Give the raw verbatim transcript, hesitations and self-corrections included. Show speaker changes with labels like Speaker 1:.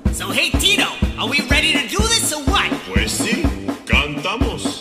Speaker 1: So hey Tito, are we ready to do this or what?
Speaker 2: Pues sí, cantamos.